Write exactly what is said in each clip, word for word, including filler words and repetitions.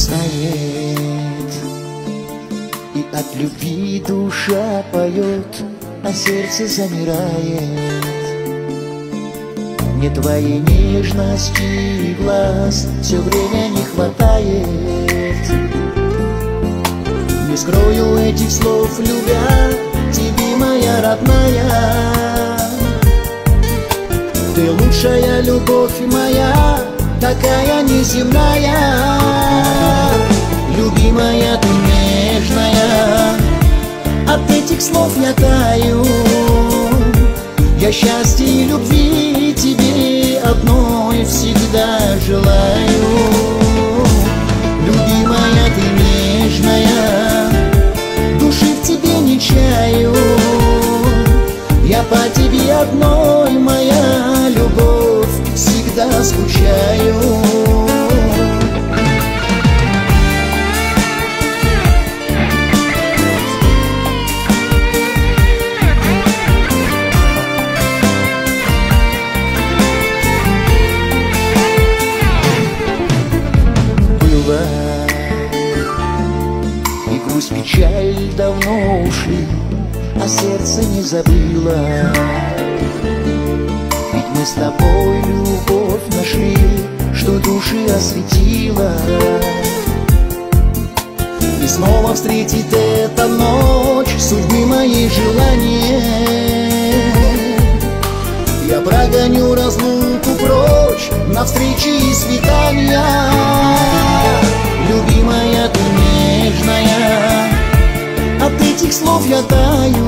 знает, и от любви душа поет, а сердце замирает. Мне твоей нежности и глаз все время не хватает. Не скрою этих слов, любя, тебе, моя родная. Ты лучшая любовь моя, такая неземная. Любимая, ты нежная, от этих слов я таю. Я счастья и любви тебе одной всегда желаю. Любимая, ты нежная, души в тебе не чаю. Я по тебе одной, моя любовь, всегда скучаю. И грусть, печаль давно ушли, а сердце не забыло. Ведь мы с тобой любовь нашли, что души осветила. И снова встретить эта ночь судьбы моей желание. Я прогоню разлуку прочь, навстречу и свидания. Любимая, ты нежная, от этих слов я таю.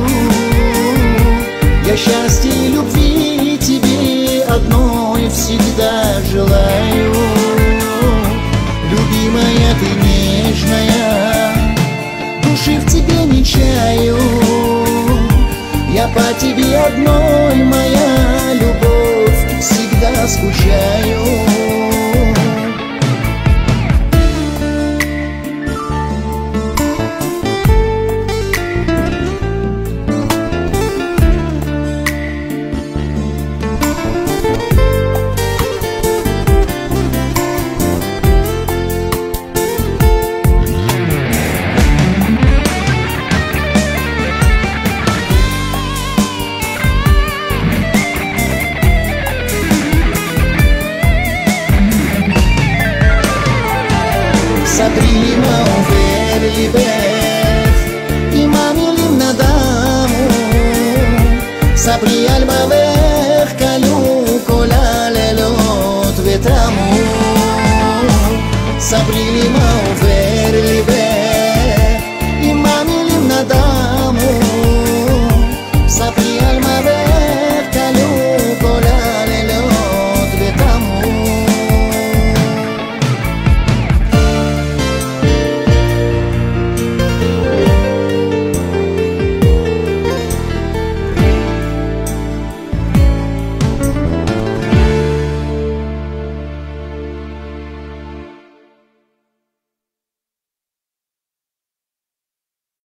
Я счастья и любви тебе одной всегда желаю. Любимая, ты нежная, души в тебе не чаю. Я по тебе одной, моя любовь, всегда скучаю. Sabrina over libet Imamilim nadamu Sabri al bavech kalu kola lelot vetamu Sabrina over libet